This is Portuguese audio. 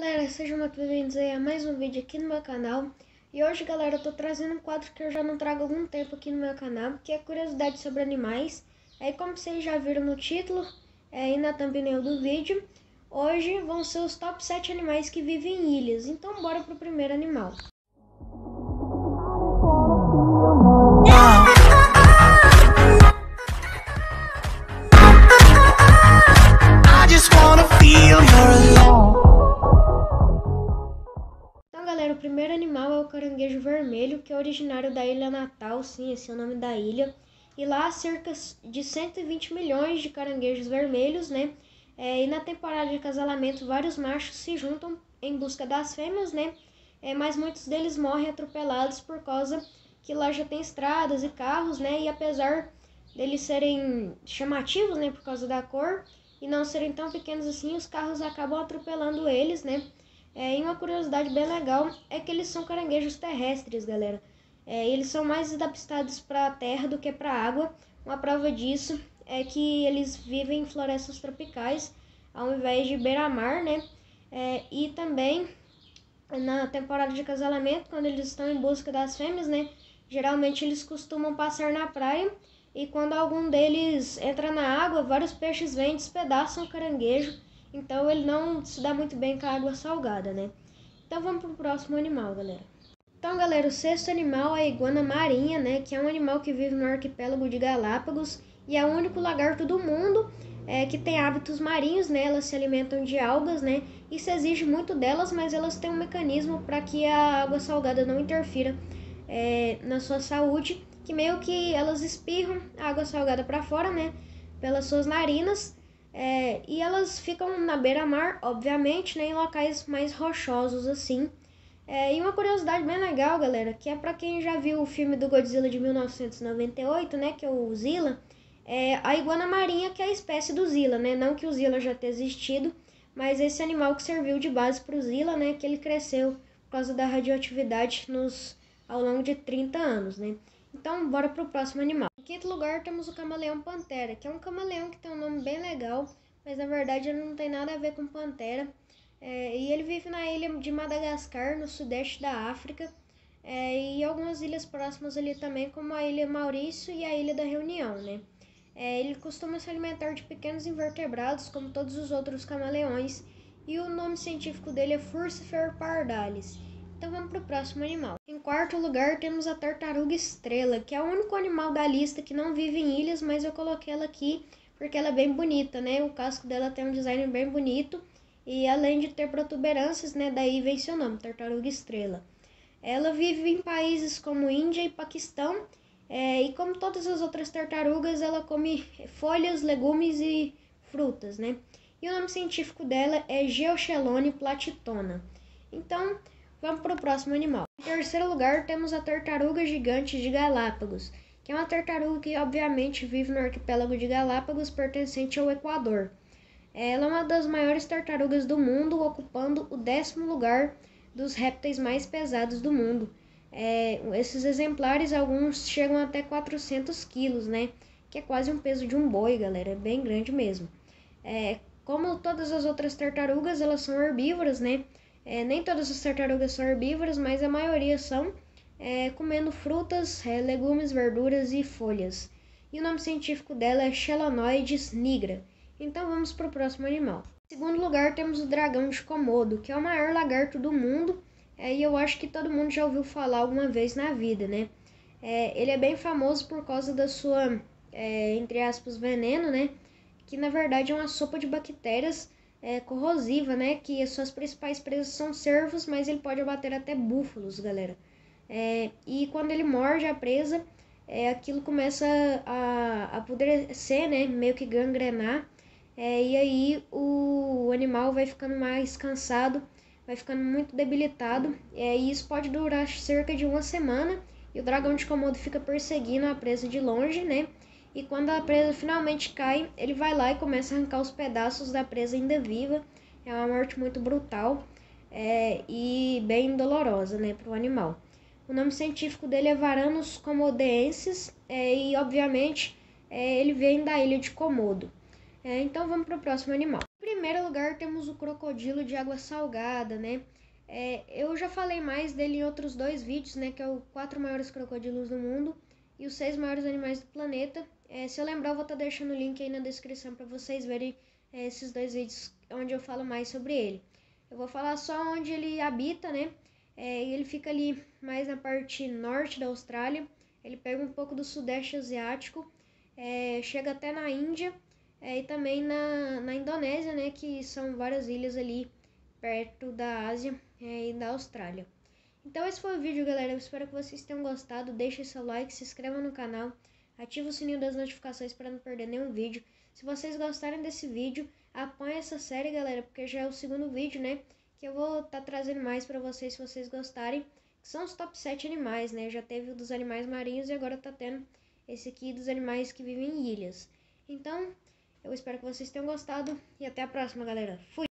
Galera, sejam muito bem-vindos aí a mais um vídeo aqui no meu canal. E hoje, galera, eu tô trazendo um quadro que eu já não trago há algum tempo aqui no meu canal, que é curiosidade sobre animais. Como vocês já viram no título e na thumbnail do vídeo, hoje vão ser os top 7 animais que vivem em ilhas. Então bora pro primeiro animal. Então, galera, o primeiro animal é o caranguejo vermelho, que é originário da Ilha Natal, sim, esse é o nome da ilha. E lá há cerca de 120 milhões de caranguejos vermelhos, né? E na temporada de acasalamento, vários machos se juntam em busca das fêmeas, né? Mas muitos deles morrem atropelados por causa que lá já tem estradas e carros, né? E apesar deles serem chamativos, né, por causa da cor, e não serem tão pequenos assim, os carros acabam atropelando eles, né? E uma curiosidade bem legal é que eles são caranguejos terrestres, galera. Eles são mais adaptados para a terra do que para a água. Uma prova disso é que eles vivem em florestas tropicais, ao invés de beira-mar, né? E também na temporada de acasalamento, quando eles estão em busca das fêmeas, né? Geralmente eles costumam passar na praia, e quando algum deles entra na água, vários peixes vêm e despedaçam o caranguejo. Então ele não se dá muito bem com a água salgada, né? Então vamos pro próximo animal, galera. Então, galera, o sexto animal é a iguana marinha, né? Que é um animal que vive no arquipélago de Galápagos e é o único lagarto do mundo que tem hábitos marinhos, né? Elas se alimentam de algas, né? Isso exige muito delas, mas elas têm um mecanismo para que a água salgada não interfira na sua saúde, que meio que elas espirram a água salgada para fora, né? Pelas suas narinas. E elas ficam na beira-mar, obviamente, né, em locais mais rochosos assim. E uma curiosidade bem legal, galera, que é para quem já viu o filme do Godzilla de 1998, né, que é o Zilla, a iguana marinha, que é a espécie do Zilla, né, não que o Zilla já tenha existido, mas esse animal que serviu de base para o Zilla, né, que ele cresceu por causa da radioatividade ao longo de 30 anos, né. Então, bora pro próximo animal. Em quinto lugar, temos o camaleão pantera, que é um camaleão que tem um nome bem legal, mas na verdade ele não tem nada a ver com pantera. E ele vive na ilha de Madagascar, no sudeste da África, e algumas ilhas próximas ali também, como a Ilha Maurício e a Ilha da Reunião, né? Ele costuma se alimentar de pequenos invertebrados, como todos os outros camaleões, e o nome científico dele é Furcifer pardalis. Então vamos para o próximo animal. Em quarto lugar temos a tartaruga estrela, que é o único animal da lista que não vive em ilhas, mas eu coloquei ela aqui porque ela é bem bonita, né? O casco dela tem um design bem bonito e além de ter protuberâncias, né? Daí vem seu nome, tartaruga estrela. Ela vive em países como Índia e Paquistão, e como todas as outras tartarugas, ela come folhas, legumes e frutas, né? E o nome científico dela é Geochelone platitona. Então, vamos para o próximo animal. Em terceiro lugar, temos a tartaruga gigante de Galápagos, que é uma tartaruga que obviamente vive no arquipélago de Galápagos, pertencente ao Equador. Ela é uma das maiores tartarugas do mundo, ocupando o 10º lugar dos répteis mais pesados do mundo. Esses exemplares, alguns chegam até 400 quilos, né? Que é quase um peso de um boi, galera, é bem grande mesmo. Como todas as outras tartarugas, elas são herbívoras, né? Nem todas as tartarugas são herbívoras, mas a maioria são, comendo frutas, legumes, verduras e folhas. E o nome científico dela é Chelonoidis nigra. Então vamos para o próximo animal. Em segundo lugar temos o dragão de Komodo, que é o maior lagarto do mundo, e eu acho que todo mundo já ouviu falar alguma vez na vida, né? Ele é bem famoso por causa da sua, entre aspas, veneno, né? Que na verdade é uma sopa de bactérias corrosiva, né? Que as suas principais presas são cervos, mas ele pode abater até búfalos, galera. E quando ele morde a presa, aquilo começa a apodrecer, né? Meio que gangrenar. E aí o animal vai ficando mais cansado, vai ficando muito debilitado. E isso pode durar cerca de uma semana. E o dragão de Komodo fica perseguindo a presa de longe, né? E quando a presa finalmente cai, ele vai lá e começa a arrancar os pedaços da presa ainda viva. É uma morte muito brutal e bem dolorosa, né, para o animal. O nome científico dele é Varanus komodensis e, obviamente, ele vem da ilha de Komodo. Então vamos para o próximo animal. Em primeiro lugar temos o crocodilo de água salgada, né? Eu já falei mais dele em outros 2 vídeos, né? Que é o 4 maiores crocodilos do mundo e os 6 maiores animais do planeta. Se eu lembrar, eu vou estar deixando o link aí na descrição para vocês verem esses 2 vídeos onde eu falo mais sobre ele. Eu vou falar só onde ele habita, né? Ele fica ali mais na parte norte da Austrália. Ele pega um pouco do sudeste asiático, chega até na Índia e também na Indonésia, né? Que são várias ilhas ali perto da Ásia e da Austrália. Então esse foi o vídeo, galera. Eu espero que vocês tenham gostado. Deixe seu like, se inscreva no canal, ative o sininho das notificações para não perder nenhum vídeo. Se vocês gostarem desse vídeo, apoiem essa série, galera, porque já é o 2º vídeo, né? Que eu vou estar trazendo mais para vocês, se vocês gostarem. Que são os top 7 animais, né? Já teve o dos animais marinhos e agora tá tendo esse aqui dos animais que vivem em ilhas. Então, eu espero que vocês tenham gostado e até a próxima, galera. Fui!